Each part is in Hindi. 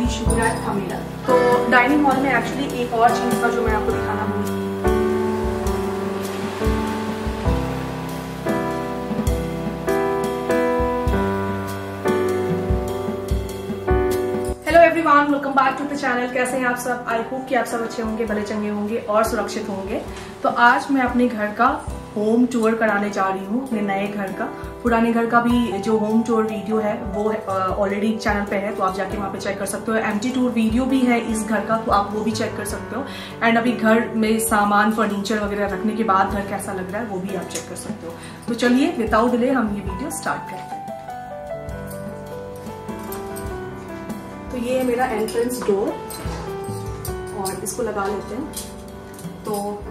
शू रैक था मेरा। तो डाइनिंग हॉल में एक्चुअली एक और चीज़ था जो मैं आपको दिखाना भूल। Everyone, welcome back to the channel. कैसे हैं आप सब? आई होप कि आप सब अच्छे होंगे, भले चंगे होंगे और सुरक्षित होंगे। तो आज मैं अपने घर का होम टूर कराने जा रही हूँ, अपने नए घर का। पुराने घर का भी जो होम टूर वीडियो है वो ऑलरेडी चैनल पे है, तो आप जाके वहाँ पे चेक कर सकते हो। एम्प्टी टूर वीडियो भी है इस घर का, तो आप वो भी चेक कर सकते हो। एंड अभी घर में सामान फर्नीचर वगैरह रखने के बाद घर कैसा लग रहा है वो भी आप चेक कर सकते हो। तो चलिए विदाउट डिले हम ये वीडियो स्टार्ट करते हैं। तो ये है मेरा एंट्रेंस डोर और इसको लगा लेते हैं। तो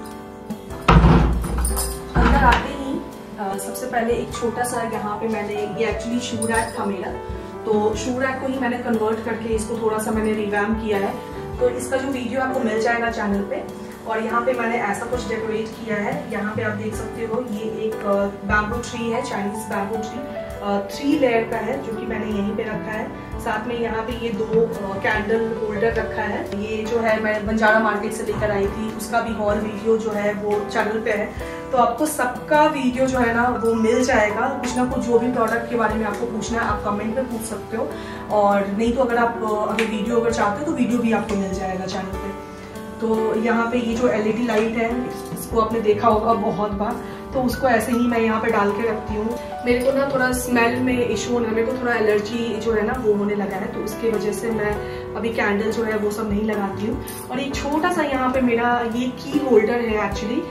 अंदर आते ही सबसे पहले एक छोटा सा यहाँ पे मैंने, ये एक्चुअली शू रैक था मेरा, तो शू रैक को ही मैंने कन्वर्ट करके इसको थोड़ा सा मैंने रिवैम्प किया है। तो इसका जो वीडियो आपको मिल जाएगा चैनल पे। और यहाँ पे मैंने ऐसा कुछ डेकोरेट किया है। यहाँ पे आप देख सकते हो ये एक बैम्बू ट्री है, चाइनीज बैम्बू ट्री, 3 लेयर का है जो कि मैंने यहीं पे रखा है। साथ में यहाँ पे ये 2 कैंडल होल्डर रखा है। ये जो है मैं बंजारा मार्केट से लेकर आई थी, उसका भी हॉल वीडियो जो है वो चैनल पे है। तो आपको सबका वीडियो जो है ना वो मिल जाएगा। कुछ ना कुछ जो भी प्रोडक्ट के बारे में आपको पूछना है आप कमेंट में पूछ सकते हो, और नहीं तो अगर वीडियो अगर चाहते हो तो वीडियो भी आपको मिल जाएगा चैनल पे। तो यहाँ पे ये जो LED लाइट है इसको आपने देखा होगा बहुत बार, तो उसको ऐसे ही मैं यहाँ पे डाल के रखती हूँ। मेरे को ना थोड़ा स्मेल में इशू होने, मेरे को थोड़ा एलर्जी जो है ना वो होने लगा है, तो उसकी वजह से मैं अभी कैंडल जो है वो सब नहीं लगाती हूँ। और एक छोटा सा यहाँ पे मेरा ये की होल्डर है एक्चुअली,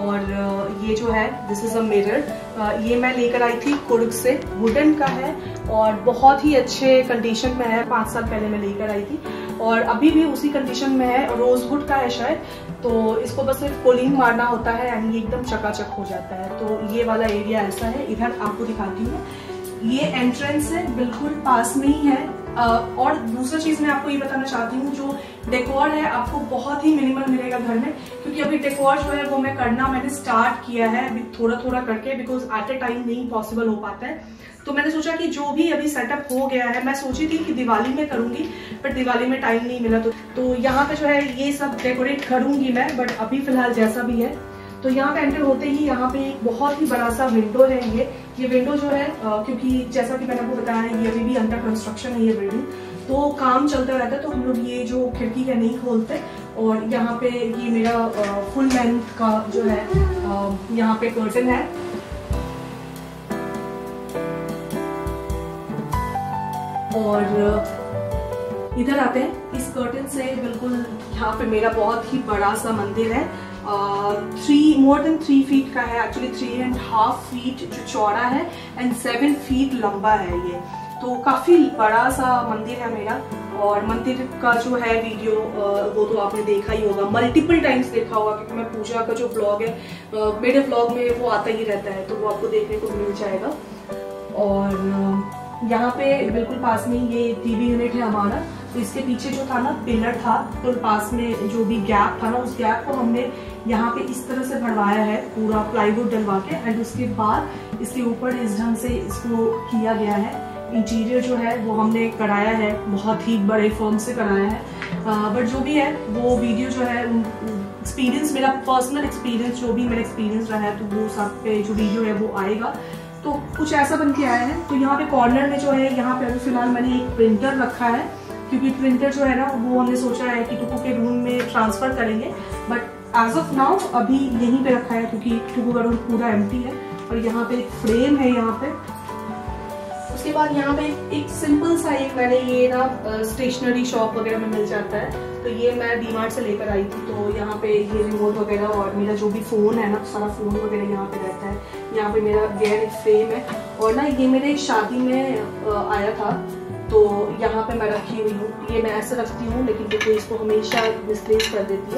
और ये जो है दिस इज अ मिरर। ये मैं लेकर आई थी कुर्ग से, वुडन का है और बहुत ही अच्छे कंडीशन में है। 5 साल पहले मैं लेकर आई थी और अभी भी उसी कंडीशन में है। रोजवुड का है शायद, तो इसको बस सिर्फ पोलिंग मारना होता है यानी ये एकदम चकाचक हो जाता है। तो ये वाला एरिया ऐसा है। इधर आपको दिखाती हूँ, ये एंट्रेंस है, बिल्कुल पास में ही है। और दूसरा चीज मैं आपको ये बताना चाहती हूँ, जो डेकोर है आपको बहुत ही मिनिमल मिलेगा घर में, क्योंकि अभी डेकोर जो है वो मैंने स्टार्ट किया है अभी थोड़ा थोड़ा करके, बिकॉज एट अ टाइम नहीं पॉसिबल हो पाता है। तो मैंने सोचा कि जो भी अभी सेटअप हो गया है, मैं सोची थी कि दिवाली में करूंगी, बट दिवाली में टाइम नहीं मिला। तो यहाँ पे जो है ये सब डेकोरेट करूंगी मैं, बट अभी फिलहाल जैसा भी है। तो यहाँ पे एंटर होते ही यहाँ पे एक बहुत ही बड़ा सा विंडो है। ये विंडो जो है क्योंकि जैसा कि मैंने आपको बताया है ये अभी भी अंडर कंस्ट्रक्शन है ये बिल्डिंग, तो काम चलता रहता है, तो हम लोग ये जो खिड़की है नहीं खोलते। और यहाँ पे ये मेरा फुल लेंथ का जो है यहाँ पे कर्टन है। और इधर आते हैं, इस कर्टन से बिल्कुल यहाँ पे मेरा बहुत ही बड़ा सा मंदिर है। मोर देन 3 फीट का है एक्चुअली, 3.5 फीट जो चौड़ा है एंड 7 फीट लंबा है ये। तो काफी बड़ा सा मंदिर है मेरा। और मंदिर का जो है वीडियो वो तो आपने देखा ही होगा, मल्टीपल टाइम्स देखा होगा, क्योंकि मैं पूजा का जो ब्लॉग है मेरे ब्लॉग में वो आता ही रहता है, तो वो आपको देखने को मिल जाएगा। और यहाँ पे बिल्कुल पास में ये टीवी यूनिट है हमारा। तो इसके पीछे जो था ना पिलर था, तो पास में जो भी गैप था ना उस गैप को हमने यहाँ पे इस तरह से भरवाया है, पूरा प्लाईवुड डलवा के। एंड उसके बाद इसके ऊपर इस ढंग से इसको किया गया है। इंटीरियर जो है वो हमने कराया है, बहुत ही बड़े फर्म से कराया है। बट जो भी है वो वीडियो जो है एक्सपीरियंस, मेरा पर्सनल एक्सपीरियंस, जो भी मेरा एक्सपीरियंस रहा है, तो वो सब पे जो वीडियो है वो आएगा। तो कुछ ऐसा बन के आया है। तो यहाँ पे कॉर्नर में जो है, यहाँ पे अभी फिलहाल मैंने एक प्रिंटर रखा है, क्योंकि प्रिंटर जो है ना वो हमने सोचा है कि टुकू के रूम में ट्रांसफर करेंगे, बट एज ऑफ नाउ अभी यहीं पे रखा है क्योंकि टुकू का रूम पूरा एम्प्टी है। और यहाँ पे एक फ्रेम है यहाँ पे। उसके बाद यहाँ पे एक सिंपल सा एक मैंने ये ना स्टेशनरी शॉप वगैरह में मिल जाता है, तो ये मैं डीमार्ट से लेकर आई थी। तो यहाँ पे ये रिमोट वगैरह और मेरा जो भी फोन है ना, सारा फोन वगैरह यहाँ पे रहता है। यहाँ पे मेरा गैर एक फ्रेम है, और ना ये मेरे शादी में आया था, तो यहाँ पे मैं रखी हुई हूँ। ये मैं ऐसे रखती हूँ, लेकिन देखो इसको हमेशा मिसप्लेस कर देती है,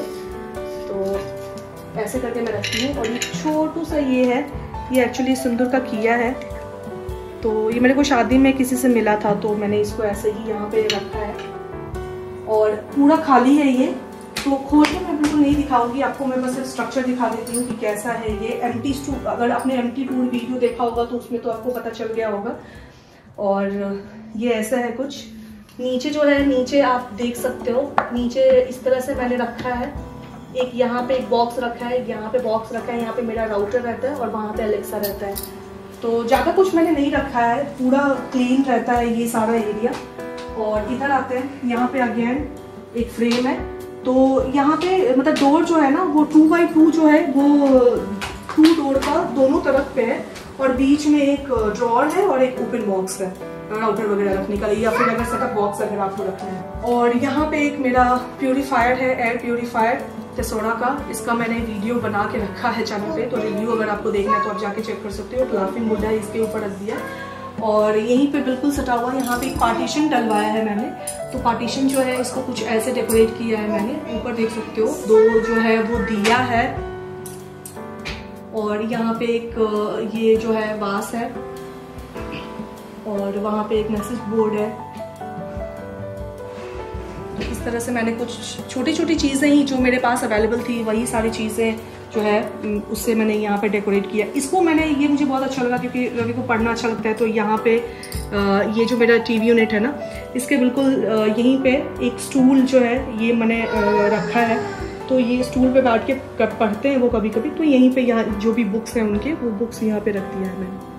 तो ऐसे करके मैं रखती हूँ। और ये छोटू सा ये है, ये एक्चुअली सिंदूर का किया है, तो ये मेरे को शादी में किसी से मिला था, तो मैंने इसको ऐसे ही यहाँ पे रखा है। और पूरा खाली है ये, तो खोल के मैं बिल्कुल नहीं दिखाऊंगी आपको, मैं बस स्ट्रक्चर दिखा देती हूँ कि कैसा है ये। एम्प्टी टूर, अगर आपने एम्प्टी टूर वीडियो देखा होगा तो उसमें तो आपको पता चल गया होगा। और ये ऐसा है कुछ। नीचे जो है, नीचे आप देख सकते हो, नीचे इस तरह से मैंने रखा है। एक यहाँ पे एक बॉक्स रखा है, यहाँ पे बॉक्स रखा है, यहाँ पे मेरा राउटर रहता है और वहाँ पे अलेक्सा रहता है। तो ज़्यादा कुछ मैंने नहीं रखा है, पूरा क्लीन रहता है ये सारा एरिया। और इधर आते हैं, यहाँ पे अगेन एक फ्रेम है। तो यहाँ पे मतलब डोर जो है ना वो 2x2 जो है वो 2 डोर का दोनों तरफ पे है और बीच में एक ड्रॉर है और एक ओपन बॉक्स है राउटर वगैरह रखने का लिए, या फिर अगर सेटअप बॉक्स अगर आपको रखना है। और यहाँ पे एक मेरा प्यूरीफायर है, एयर प्यूरीफायर टेसोरा का। इसका मैंने वीडियो बना के रखा है चैनल पे, तो रिव्यू अगर आपको देखना है तो आप जाके चेक कर सकते हो। लाफिंग बुड्ढा इसके ऊपर रख दिया और यहीं पे बिल्कुल सटा हुआ यहाँ पे एक पार्टीशन डलवाया है मैंने। तो पार्टीशन जो है इसको कुछ ऐसे डेकोरेट किया है मैंने। ऊपर देख सकते हो 2 जो है वो दिया है और यहाँ पे एक ये जो है वास है और वहाँ पे एक मैसेज बोर्ड है। तो इस तरह से मैंने कुछ छोटी छोटी चीज़ें ही जो मेरे पास अवेलेबल थी वही सारी चीज़ें जो है उससे मैंने यहाँ पे डेकोरेट किया। इसको मैंने ये मुझे बहुत अच्छा लगा क्योंकि रवि को पढ़ना अच्छा लगता है। तो यहाँ पे ये जो मेरा टीवी यूनिट है ना, इसके बिल्कुल यहीं पे एक स्टूल जो है ये मैंने रखा है। तो ये स्टूल पे बैठ के पढ़ते हैं वो कभी कभी, तो यहीं पे यहाँ जो भी बुक्स हैं उनके वो बुक्स यहाँ पे रख दिया है मैंने।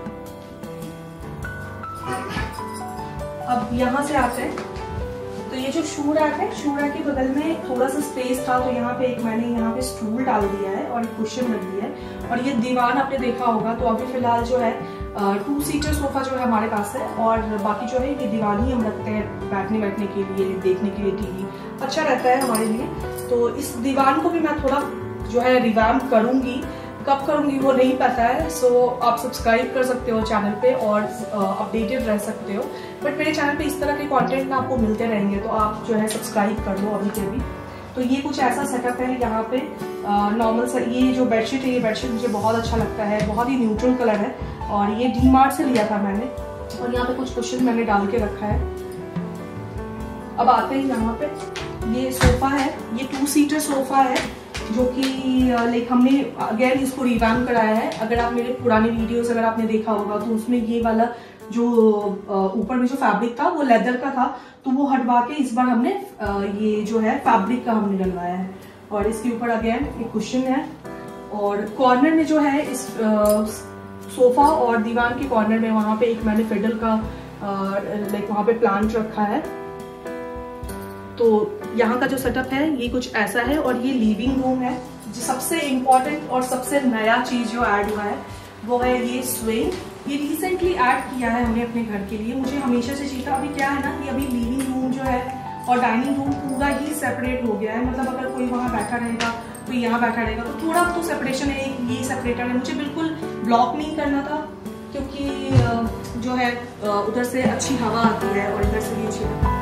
अब यहाँ से आते हैं तो ये जो शू रैक है, शू रैक के बगल में थोड़ा सा स्पेस था तो यहाँ पे एक मैंने यहाँ पे स्टूल डाल दिया है और कुशन रख दिया है। और ये दीवान आपने देखा होगा, तो अभी फिलहाल जो है 2 सीटर सोफा जो है हमारे पास है और बाकी जो है ये दीवान ही हम रखते हैं बैठने के लिए, देखने के लिए टीवी अच्छा रहता है हमारे लिए। तो इस दीवान को भी मैं थोड़ा जो है रिवैम्प करूंगी, कब करूंगी वो नहीं पता है। सो आप सब्सक्राइब कर सकते हो चैनल पे और अपडेटेड रह सकते हो। बट मेरे चैनल पे इस तरह के कंटेंट ना आपको मिलते रहेंगे, तो आप जो है सब्सक्राइब कर लो अभी के भी। तो ये कुछ ऐसा सेटअप है यहाँ पे नॉर्मल सा। ये जो बेडशीट है, ये बेडशीट मुझे बहुत अच्छा लगता है, बहुत ही न्यूट्रल कलर है और ये डी-मार्ट से लिया था मैंने। और यहाँ पे कुछ कुशन मैंने डाल के रखा है। अब आते हैं यहाँ पे, ये सोफा है, ये 2 सीटर सोफा है जो कि लाइक हमने अगेन इसको रिवैम्प कराया है। अगर आप मेरे पुराने वीडियोस अगर आपने देखा होगा तो उसमें ये वाला जो ऊपर में जो फैब्रिक था वो लेदर का था, तो वो हटवा के इस बार हमने ये जो है फैब्रिक का हमने डलवाया है। और इसके ऊपर अगेन एक कुशन है और कॉर्नर में जो है इस सोफा और दीवान के कॉर्नर में वहां पे एक मैंने फिडल का लाइक वहां पे प्लांट रखा है। तो यहाँ का जो सेटअप है ये कुछ ऐसा है और ये लिविंग रूम है। जो सबसे इम्पोर्टेंट और सबसे नया चीज जो ऐड हुआ है वो है ये स्विंग। ये रिसेंटली ऐड किया है हमने अपने घर के लिए, मुझे हमेशा से चाहिए था। अभी क्या है ना कि अभी लिविंग रूम जो है और डाइनिंग रूम पूरा ही सेपरेट हो गया है। मतलब अगर कोई वहाँ बैठा रहेगा, कोई यहाँ बैठा रहेगा तो थोड़ा तो सेपरेशन है, ये सेपरेटर है। मुझे बिल्कुल ब्लॉक नहीं करना था क्योंकि जो है उधर से अच्छी हवा आती है और इधर से भी अच्छी हवा।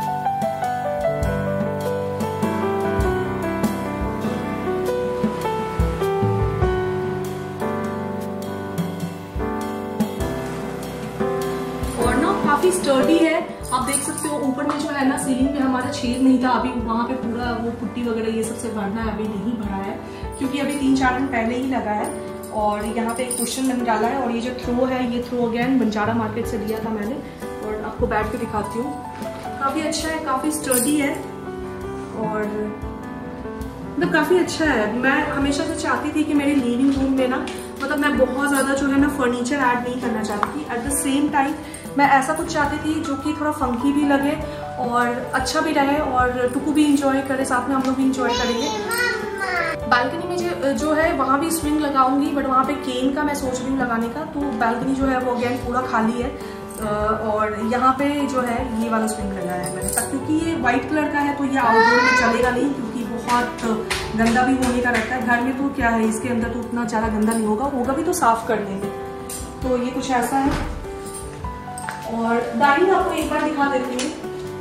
काफी स्टर्डी है, आप देख सकते हो। ऊपर में जो है ना सीलिंग पे हमारा छेद नहीं था, अभी वहाँ पे पूरा वो पुट्टी वगैरह ये सबसे भरना है, अभी नहीं भरा है क्योंकि अभी 3-4 दिन पहले ही लगा है। और यहाँ पे एक कुशन मैंने डाला है और ये जो थ्रो है ये थ्रो अगेन बंजारा मार्केट से लिया था मैंने और आपको बैठ के दिखाती हूँ। काफी अच्छा है, काफी स्टर्डी है और मतलब काफी अच्छा है। मैं हमेशा से चाहती थी कि मेरे लिविंग रूम में ना मतलब मैं बहुत ज्यादा जो है ना फर्नीचर ऐड नहीं करना चाहती थी। एट द सेम टाइम मैं ऐसा कुछ चाहती थी जो कि थोड़ा फंकी भी लगे और अच्छा भी रहे और टुकू भी इंजॉय करे, साथ में हम लोग भी इंजॉय करेंगे। बालकनी में जो है वहाँ भी स्विंग लगाऊंगी, बट वहाँ पे केन का मैं सोच रही हूँ लगाने का। तो बालकनी जो है वो अगेन पूरा खाली है और यहाँ पे जो है ये वाला स्विंग लगाया है मैंने, क्योंकि ये व्हाइट कलर का है तो ये आउटडोर में चलेगा नहीं क्योंकि बहुत गंदा भी होने का रहता है। घर में तो क्या है, इसके अंदर तो उतना ज़्यादा गंदा नहीं होगा भी तो साफ कर लेंगे। तो ये कुछ ऐसा है और डाइनिंग आपको एक बार दिखा देती हूँ।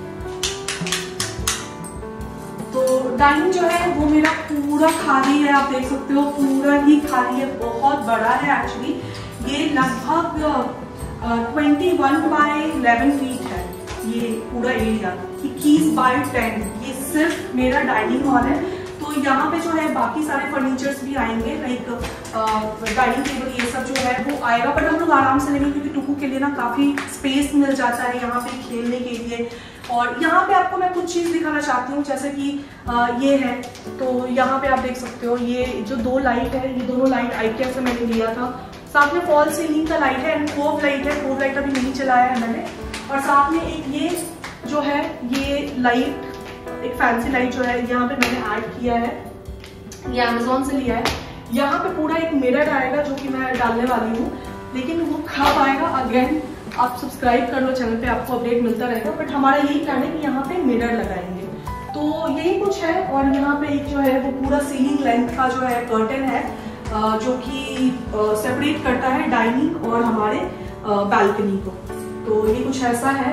तो डाइनिंग जो है वो मेरा पूरा खाली है, आप देख सकते हो पूरा ही खाली है, बहुत बड़ा है एक्चुअली। ये लगभग 21 बाय 11 फीट है ये पूरा एरिया, 21 बाय 10। ये सिर्फ मेरा डाइनिंग हॉल है। तो तो यहाँ पे जो है बाकी सारे फर्नीचर्स भी आएंगे, लाइक डाइनिंग टेबल ये सब जो है वो आएगा, बट हम लोग आराम से लेंगे क्योंकि टुकू के लिए ना काफ़ी स्पेस मिल जाता है यहाँ पे खेलने के लिए। और यहाँ पे आपको मैं कुछ चीज़ दिखाना चाहती हूँ, जैसे कि ये है, तो यहाँ पे आप देख सकते हो ये जो 2 लाइट है, ये दोनों लाइट IKEA से मैंने लिया था। साथ में फॉल सीलिंग का लाइट है एंड कोव लाइट है, कोव लाइट अभी नहीं चलाया है मैंने। और साथ में एक ये जो है ये लाइट, एक फैंसी लाइट जो है यहाँ पे मैंने ऐड किया है, ये अमेजोन से लिया है। यहाँ पे पूरा एक मिरर आएगा जो कि मैं डालने वाली हूँ, लेकिन वो कब आएगा अगेन आप सब्सक्राइब कर लो चैनल पे, आपको अपडेट मिलता रहेगा। बट हमारा यही प्लान है कि यहाँ पे मिरर लगाएंगे, तो यही कुछ है। और यहाँ पे एक जो है वो पूरा सीलिंग लेंथ का जो है कर्टन है जो कि सेपरेट करता है डाइनिंग और हमारे बालकनी को, तो ये कुछ ऐसा है।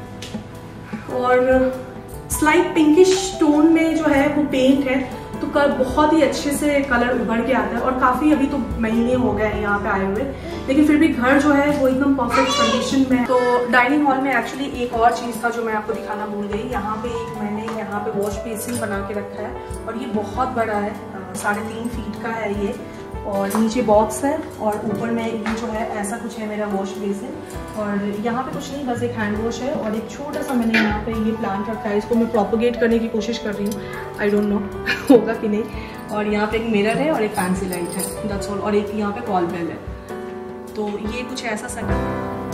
और स्लाइट पिंकिश टोन में जो है वो पेंट है, तो बहुत ही अच्छे से कलर उभर के आता है। और काफ़ी अभी तो महीने हो गए हैं यहाँ पे आए हुए, लेकिन फिर भी घर जो है वो एकदम परफेक्ट कंडीशन में है। तो डाइनिंग हॉल में एक्चुअली एक और चीज़ था जो मैं आपको दिखाना भूल गई। यहाँ पे एक मैंने यहाँ पे वॉश बेसिन बना के रखा है और ये बहुत बड़ा है, 3.5 फीट का है ये, और नीचे बॉक्स है और ऊपर में ये जो है ऐसा कुछ है मेरा वॉश बेसिन। और यहाँ पे कुछ नहीं, बस एक हैंड वॉश है और एक छोटा सा मैंने यहाँ पे ये प्लांट रखा है, इसको मैं प्रोपोगेट करने की कोशिश कर रही हूँ, आई डोंट नो होगा कि नहीं। और यहाँ पे एक मिरर है और एक फैंसी लाइट है, दैट्स ऑल। और एक यहाँ पे कॉल बेल है, तो ये कुछ ऐसा सेटअप है।